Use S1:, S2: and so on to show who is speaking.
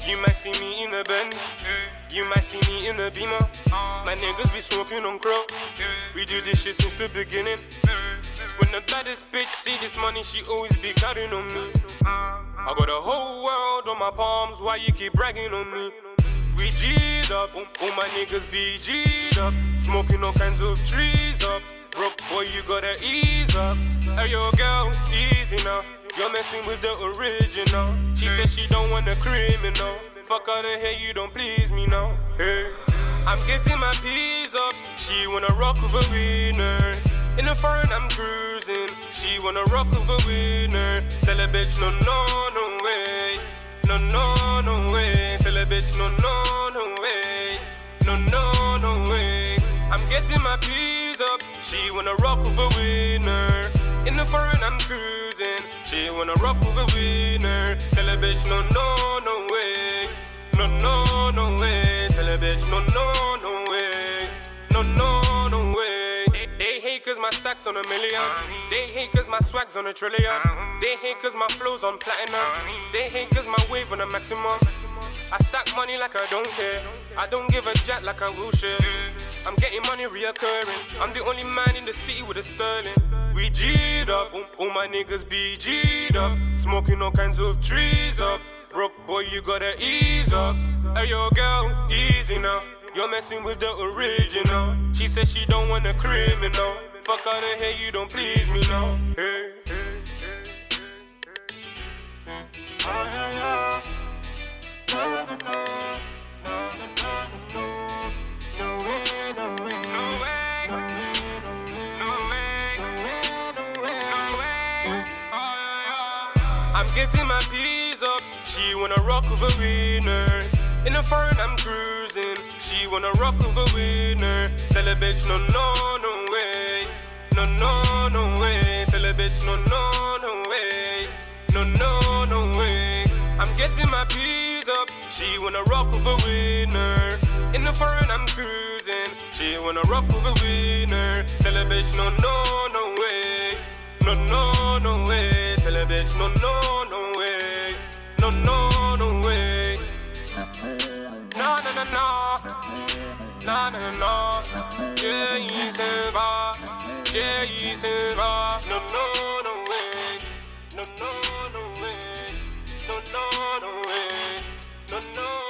S1: You might see me in a Benz, you might see me in a Beamer. My niggas be smoking on crow. We do this shit since the beginning. When the baddest bitch see this money, she always be counting on me. I got the whole world on my palms, why you keep bragging on me? We G'd up, all my niggas be G'd up. Smoking all kinds of trees up. Broke boy, you gotta ease up. Hey yo girl, easy now. You're messing with the original. She said she don't want a criminal. Fuck out of here, you don't please me now. Hey, I'm getting my peas up. She wanna rock with a winner. In the foreign I'm cruising. She wanna rock with a winner. Tell a bitch no, no, no way. No, no, no way. Tell a bitch no, no, no way. No, no, no way. I'm getting my peas up. She wanna rock with a winner. In the foreign I'm cruising. She wanna rock with a winner. Tell a bitch no, no, no way. No, no, no way. Tell a bitch no, no, no way. No, no, no way. They hate cause my stacks on a million. They hate cause my swag's on a trillion. They hate cause my flow's on platinum. They hate cause my wave on a maximum. I stack money like I don't care. I don't give a jack like I will share. I'm getting money reoccurring. I'm the only man in the city with a sterling. We G'd up, all my niggas be G'd up. Smoking all kinds of trees up. Broke boy, you gotta ease up. Hey yo girl, easy now. You're messing with the original. She said she don't want a criminal. Fuck out of here, you don't please me now. Hey. I'm getting my peas up. She wanna rock with a winner. In the foreign I'm cruising. She wanna rock with a winner. Tell a bitch no, no, no way. No, no, no way. Tell a bitch no, no, no way. No, no, no way. I'm getting my peas up. She wanna rock with a winner. In the foreign I'm cruising. She wanna rock with a winner. Tell a bitch no, no, no way. No, no, no way. Tell a bitch no, no, no way. No, no, no way. No, no, no, no. No, no, no, no. Yeah, il se va. Yeah, il se va. No, no, no way. No, no, no way. No, no, no way. No, no.